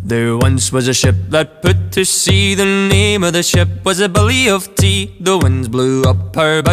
There once was a ship that put to sea. The name of the ship was a Billy of Tea. The winds blew up her bow.